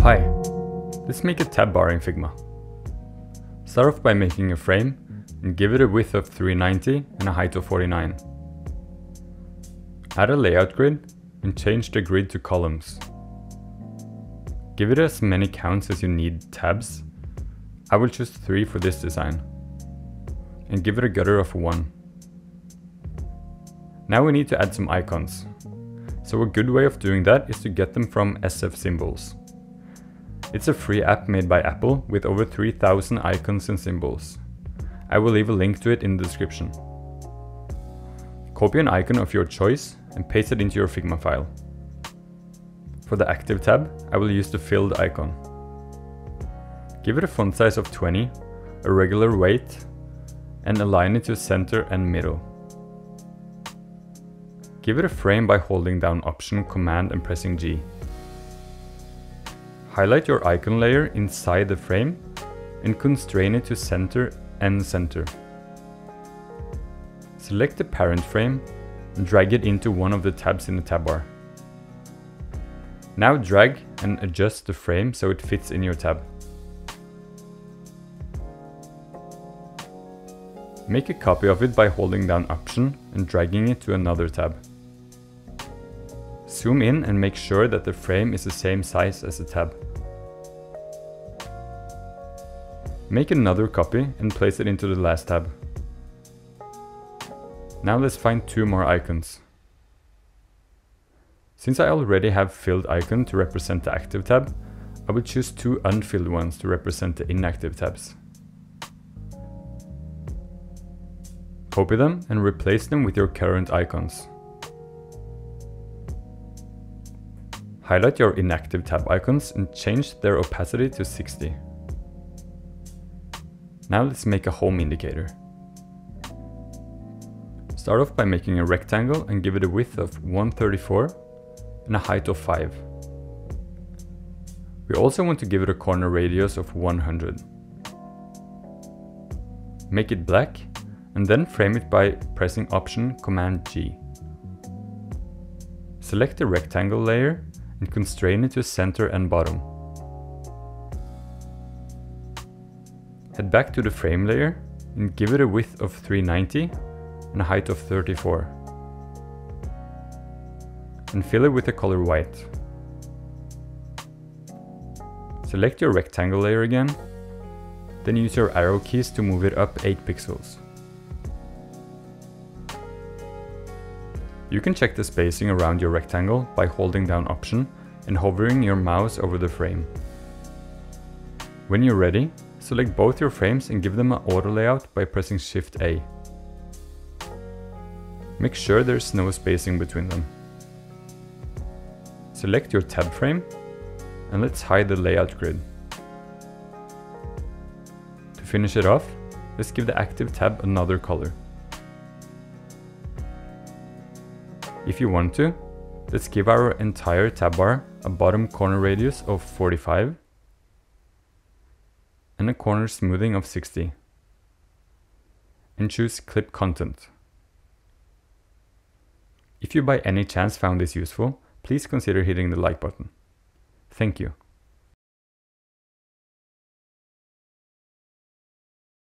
Hi, let's make a tab bar in Figma. Start off by making a frame and give it a width of 390 and a height of 49. Add a layout grid and change the grid to columns. Give it as many counts as you need tabs. I will choose 3 for this design. And give it a gutter of 1. Now we need to add some icons. So a good way of doing that is to get them from SF Symbols. It's a free app made by Apple with over 3000 icons and symbols. I will leave a link to it in the description. Copy an icon of your choice and paste it into your Figma file. For the Active tab, I will use the filled icon. Give it a font size of 20, a regular weight, and align it to center and middle. Give it a frame by holding down Option, Command and pressing G. Highlight your icon layer inside the frame and constrain it to center and center. Select the parent frame and drag it into one of the tabs in the tab bar. Now drag and adjust the frame so it fits in your tab. Make a copy of it by holding down Option and dragging it to another tab. Zoom in and make sure that the frame is the same size as the tab. Make another copy and place it into the last tab. Now let's find 2 more icons. Since I already have filled icon to represent the Active tab, I will choose 2 unfilled ones to represent the Inactive tabs. Copy them and replace them with your current icons. Highlight your Inactive tab icons and change their opacity to 60. Now let's make a home indicator. Start off by making a rectangle and give it a width of 134 and a height of 5. We also want to give it a corner radius of 100. Make it black and then frame it by pressing Option, Command G. Select the rectangle layer and constrain it to center and bottom. Head back to the frame layer and give it a width of 390 and a height of 34. And fill it with the color white. Select your rectangle layer again, then use your arrow keys to move it up 8 pixels. You can check the spacing around your rectangle by holding down Option and hovering your mouse over the frame. When you're ready, select both your frames and give them an auto layout by pressing Shift A. Make sure there's no spacing between them. Select your tab frame and let's hide the layout grid. To finish it off, let's give the Active tab another color. If you want to, let's give our entire tab bar a bottom corner radius of 45 and a corner smoothing of 60. And choose Clip Content. If you by any chance found this useful, please consider hitting the like button. Thank you.